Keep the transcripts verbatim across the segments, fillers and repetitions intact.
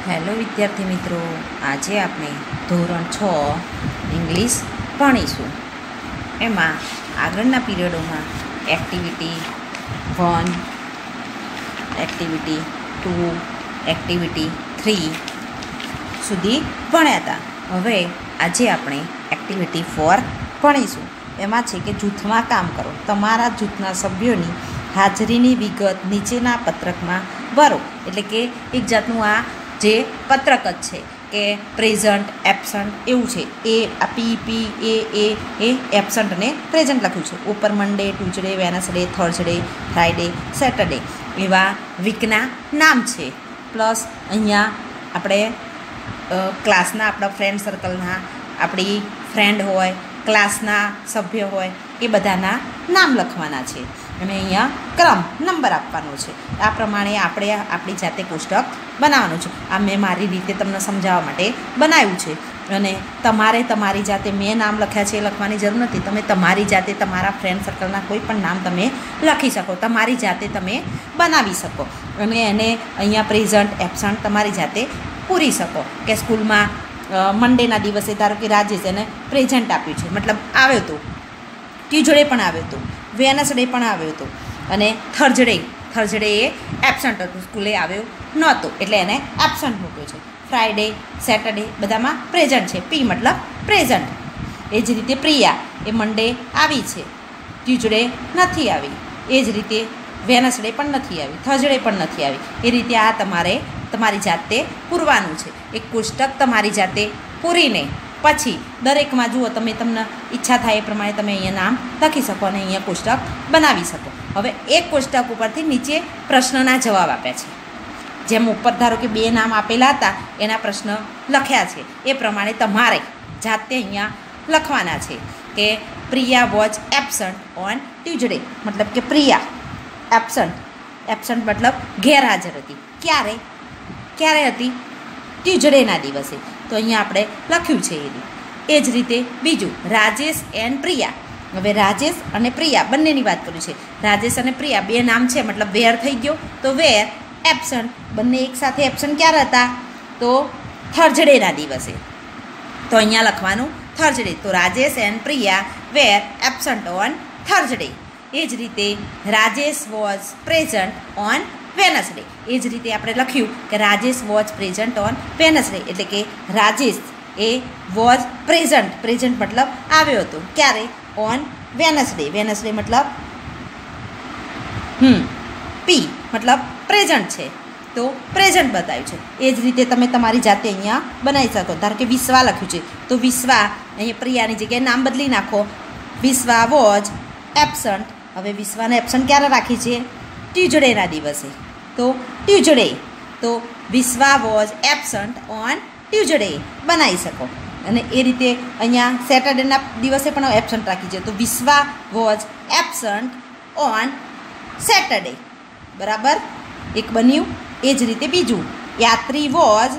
Hello વિદ્યાર્થી મિત્રો, આજે આપણે ધોરણ છ ઇંગ્લિશ ભણીશું. એમાં આગળના પીરિયડોમાં activity one, activity two, activity three સુધી ભણ્યા હતા. હવે આજે આપણે એક્ટિવિટી ફોર ભણીશું. એમાં છે કે જૂથમાં કામ કરો. તમારા જૂથના સભ્યોની હાજરીની વિગત નીચેના પત્રકમાં ભરો. એટલે કે એક જાતનું આ જે પત્રક જ છે કે પ્રેઝન્ટ, એબસન્ટ એવું છે. એ આ પી પી એ એ એ એબસન્ટ અને પ્રેઝન્ટ લખ્યું છે. ઉપર Monday, Tuesday, Wednesday, Thursday, Friday, Saturday એવા વીકના નામ છે. પ્લસ અહીંયા આપણે ક્લાસના આપણા ફ્રેન્ડ સર્કલના આપણી ફ્રેન્ડ હોય, ક્લાસના સભ્ય હોય એ બધાના નામ લખવાના છે. અને અહીંયા ક્રમ નંબર આપવાનો છે. આ પ્રમાણે આપણે આપણી જાતે કોષ્ટક બનાવવાનું છે. આ મેં મારી રીતે તમને સમજાવવા માટે બનાવ્યું છે. અને તમારે તમારી જાતે મેં નામ લખ્યા છે એ લખવાની જરૂર નથી. તમે તમારી જાતે તમારા ફ્રેન્ડ સર્કલના કોઈ પણ નામ તમે લખી શકો, તમારી જાતે તમે બનાવી શકો. અને એને અહીંયા પ્રેઝન્ટ, એબસન્ટ તમારી જાતે પૂરી શકો. કે સ્કૂલમાં મંડેના દિવસે ધારો કે રાજેશ એને પ્રેઝન્ટ આપ્યું છે, મતલબ આવ્યો હતો. ટ્યુઝડે પણ આવ્યો હતો, વેનસડે પણ આવ્યો હતો, અને થર્સડે થર્સડે એ એબસન્ટ હતું, સ્કૂલે આવ્યો નહોતો એટલે એને એબસન્ટ મૂક્યો છે. ફ્રાઈડે, સેટરડે બધામાં પ્રેઝન્ટ છે. પી મતલબ પ્રેઝન્ટ. એ જ રીતે પ્રિયા એ મંડે આવી છે, ટ્યુઝડે નથી આવી. એ જ રીતે વેનસડે પણ નથી આવી, થર્સડે પણ નથી આવી. એ રીતે આ તમારે તમારી જાતે પૂરવાનું છે. એક કોષ્ટક તમારી જાતે પૂરીને પછી દરેકમાં જુઓ, તમે તમને ઈચ્છા થાય એ પ્રમાણે તમે અહીંયા નામ લખી શકો અને અહીંયા કોષ્ટક બનાવી શકો. હવે એક કોષ્ટક ઉપરથી નીચે પ્રશ્નના જવાબ આપ્યા છે. જેમ ઉપર ધારો કે બે નામ આપેલા હતા એના પ્રશ્ન લખ્યા છે એ પ્રમાણે તમારે જાતે અહીંયા લખવાના છે. કે Priya was absent on Tuesday, મતલબ કે પ્રિયા એબસન્ટ, એબસન્ટ મતલબ ગેરહાજર હતી. ક્યારે ક્યારે હતી? ટ્યુઝડેના દિવસે. તો અહીંયા આપણે લખ્યું છે એ એ જ રીતે બીજું રાજેશ એન્ડ પ્રિયા. હવે રાજેશ અને પ્રિયા બંનેની વાત કર્યું છે. રાજેશ અને પ્રિયા બે નામ છે, મતલબ વેર થઈ ગયો. તો વેર એબસન્ટ, બંને એક સાથે એબસન્ટ ક્યારે હતા? તો થર્સડેના દિવસે. તો અહીંયા લખવાનું થર્સડે. તો Rajesh and Priya were absent on Thursday. એ જ રીતે Rajesh was present on Wednesday. એ જ રીતે આપણે લખ્યું કે Rajesh was present on Wednesday. એટલે કે રાજેશ એ વોઝ પ્રેઝન્ટ, પ્રેઝન્ટ મતલબ આવ્યો હતો. ક્યારે? On Wednesday. વેનસડે મતલબ હમ પી મતલબ પ્રેઝન્ટ છે, તો પ્રેઝન્ટ બતાવ્યું છે. એ જ રીતે તમે તમારી જાતે અહીંયા બનાવી શકો. ધારો કે વિશ્વા લખ્યું છે તો વિશ્વા અહીંયા પ્રિયાની જગ્યાએ નામ બદલી નાખો. Vishwa was absent. હવે વિશ્વાને એબસન્ટ ક્યારે રાખી છે? ટ્યુઝડેના દિવસે. તો ટ્યુઝડે. તો Vishwa was absent on Tuesday બનાવી શકો. અને એ રીતે અહીંયા સેટરડેના દિવસે પણ એબસન્ટ રાખી છે. તો Vishwa was absent on Saturday. બરાબર, એક બન્યું. એ જ રીતે બીજું યાત્રી વોઝ,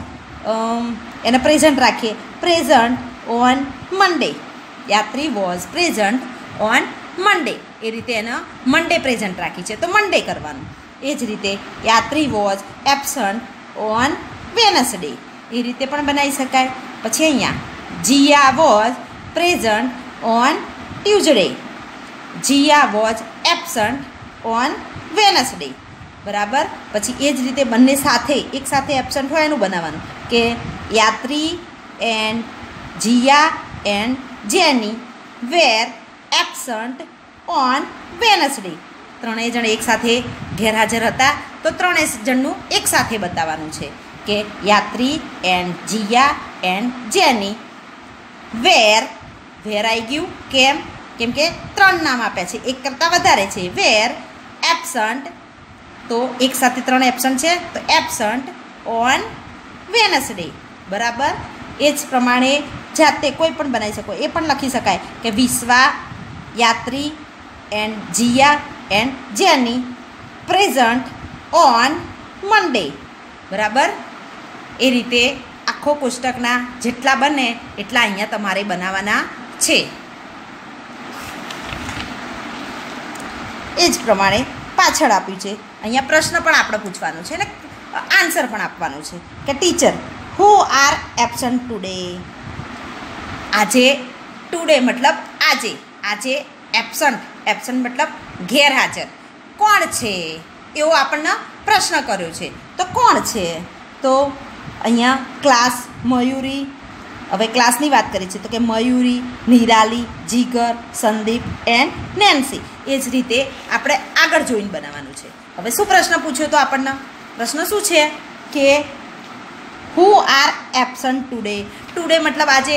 એને પ્રેઝન્ટ રાખીએ, present on Monday. Yatri was present on Monday. એ રીતે એને મંડે પ્રેઝન્ટ રાખી છે તો મંડે કરવાનું. એ જ રીતે Yatri was absent on Wednesday. એ રીતે પણ બનાવી શકાય. પછી અહીંયા Jiya was present on Tuesday. Jiya was absent on Wednesday. બરાબર. પછી એ જ રીતે બંને સાથે એક સાથે એબસન્ટ હોય એનું બનાવવાનું કે યાત્રી એન્ડ જીયા એન્ડ જેની વેર એબસન્ટ ઓન વેનસડે. ત્રણેય જણ એક સાથે ગેરહાજર હતા તો ત્રણેય જણનું એક સાથે બતાવવાનું છે કે યાત્રી એન્ડ જીયા એન્ડ જેની વેર, વેર આવી ગયું. કેમ? કેમ કે ત્રણ નામ આપ્યા છે, એક કરતાં વધારે છે. વેર એબસન્ટ, તો એક સાથે ત્રણ એબસન્ટ છે તો એબસન્ટ ઓન વેનસડે. બરાબર. એ જ પ્રમાણે જાતે કોઈ પણ બનાવી શકો. એ પણ લખી શકાય કે Vishwa, Yatri and Jiya and Jenny present on Monday. બરાબર. એ રીતે આખો કોષ્ટકના જેટલા બને એટલા અહીંયા તમારે બનાવવાના છે. એ જ પ્રમાણે પાછળ આપ્યું છે. અહીંયા પ્રશ્ન પણ આપણે પૂછવાનો છે ને આન્સર પણ આપવાનું છે કે teacher who are absent today. આજે ટુડે મતલબ આજે, આજે એબસન્ટ, એબસન્ટ મતલબ ગેરહાજર કોણ છે એવો આપણને પ્રશ્ન કર્યો છે. તો કોણ છે? તો અહીંયા ક્લાસ મયુરી, હવે ક્લાસની વાત કરી છે તો કે મયુરી, નિરાલી, જીગર, સંદીપ એન્ડ નેન્સી. એ જ રીતે આપણે આગળ જોઈને બનાવવાનું છે. હવે શું પ્રશ્ન પૂછ્યો તો આપણને? પ્રશ્ન શું છે કે who are absent today. Today મતલબ આજે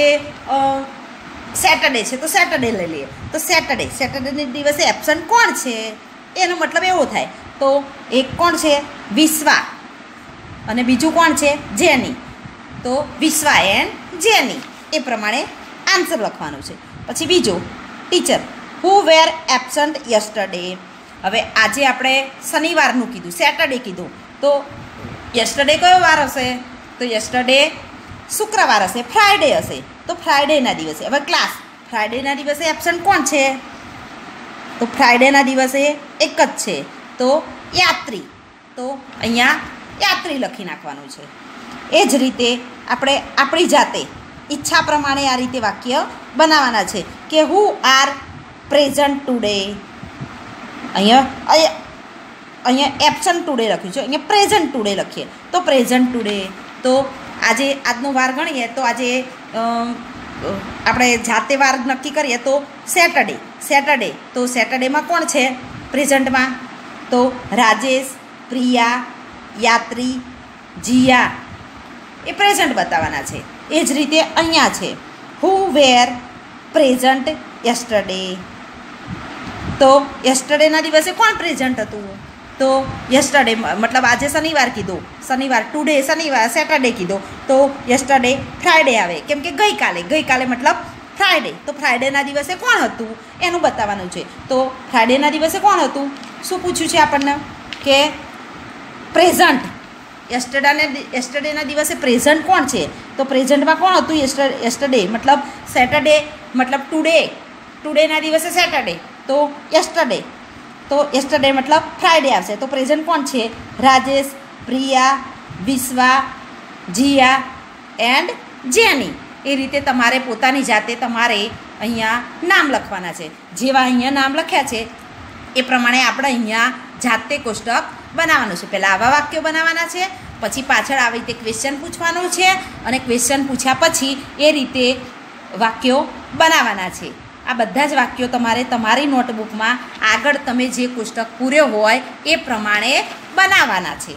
સેટરડે છે તો સેટરડે લઈ લઈએ. તો સેટરડે, સેટરડે દિવસે એબસન્ટ કોણ છે એનો મતલબ એવો થાય. તો એક કોણ છે? વિશ્વા, અને બીજું કોણ છે? જેની. તો વિશ્વા એન્ડ જેની, એ પ્રમાણે આન્સર લખવાનું છે. પછી બીજું, teacher who were absent yesterday. હવે આજે આપણે શનિવારનું કીધું, સેટરડે કીધું, તો યસ્ટરડે કયો વાર હશે? તો યસ્ટરડે શુક્રવાર હશે, ફ્રાઈડે હશે. તો ફ્રાઈડેના દિવસે. હવે ક્લાસ, ફ્રાઈડેના દિવસે એબસન્ટ કોણ છે? તો ફ્રાઈડેના દિવસે એક જ છે, તો યાત્રી. તો અહીંયા યાત્રી લખી નાખવાનું છે. એ જ રીતે આપણે આપણી જાતે ઈચ્છા પ્રમાણે આ રીતે વાક્ય બનાવવાના છે કે હુ આર પ્રેઝન્ટ ટુડે. અહીંયા અહીંયા એબસન્ટ ટુડે લખ્યું છે, અહીંયા પ્રેઝન્ટ ટુડે લખીએ તો પ્રેઝન્ટ ટુડે. તો આજે આજનો વાર ગણીએ તો આજે આપણે જાતે વાર નક્કી કરીએ તો સેટરડે, સેટરડે તો સેટરડેમાં કોણ છે પ્રેઝન્ટમાં? તો રાજેશ, પ્રિયા, યાત્રી, જીયા, એ પ્રેઝન્ટ બતાવવાના છે. એ જ રીતે અહીંયા છે હુ વેર પ્રેઝન્ટ યસ્ટરડે. તો યસ્ટરડેના દિવસે કોણ પ્રેઝન્ટ હતું? તો યસ્ટરડે મતલબ આજે શનિવાર કીધું, શનિવાર ટુડે શનિવાર, સેટરડે કીધો તો યસ્ટરડે ફ્રાઈડે આવે, કેમ કે ગઈકાલે, ગઈકાલે મતલબ ફ્રાઈડે. તો ફ્રાઈડેના દિવસે કોણ હતું એનું બતાવવાનું છે. તો ફ્રાઈડેના દિવસે કોણ હતું? શું પૂછ્યું છે આપણને કે પ્રેઝન્ટ. યસ્ટરડેને યસ્ટરડેના દિવસે પ્રેઝન્ટ કોણ છે? તો પ્રેઝન્ટમાં કોણ હતું? યસ્ટર યસ્ટરડે મતલબ સેટરડે મતલબ ટુડે, ટુડેના દિવસે સેટરડે તો યસ્ટરડે. તો યસ્ટરડે મતલબ ફ્રાઈડે આવશે. તો પ્રેઝન્ટ કોણ છે? Rajesh, Priya, Vishwa, Jiya and Jenny. એ રીતે તમારે પોતાની જાતે તમારે અહીંયા નામ લખવાના છે. જેવા અહીંયા નામ લખ્યા છે એ પ્રમાણે આપણે અહીંયા જાતે કોષ્ટક બનાવવાનું છે. પહેલાં આવા વાક્યો બનાવવાના છે, પછી પાછળ આવી રીતે ક્વેશ્ચન પૂછવાનું છે, અને ક્વેશ્ચન પૂછ્યા પછી એ રીતે વાક્યો બનાવવાના છે. આ બધા જ વાક્યો તમારે તમારી નોટબુકમાં આગળ તમે જે કોષ્ટક પૂર્યો હોય એ પ્રમાણે બનાવવાના છે.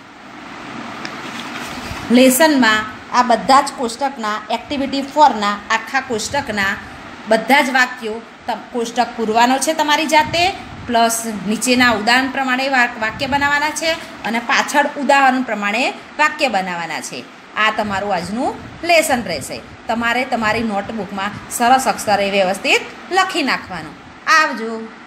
લેસનમાં આ બધા જ કોષ્ટકના એક્ટિવિટી ફોરના આખા કોષ્ટકના બધા જ વાક્યો કોષ્ટક પૂરવાનો છે તમારી જાતે, પ્લસ નીચેના ઉદાહરણ પ્રમાણે વાક્ય બનાવવાના છે અને પાછળ ઉદાહરણ પ્રમાણે વાક્ય બનાવવાના છે. આ તમારું આજનું લેસન રહેશે. તમારે તમારી નોટબુકમાં સરસ અક્ષરે વ્યવસ્થિત લખી નાખવાનું. આવજો.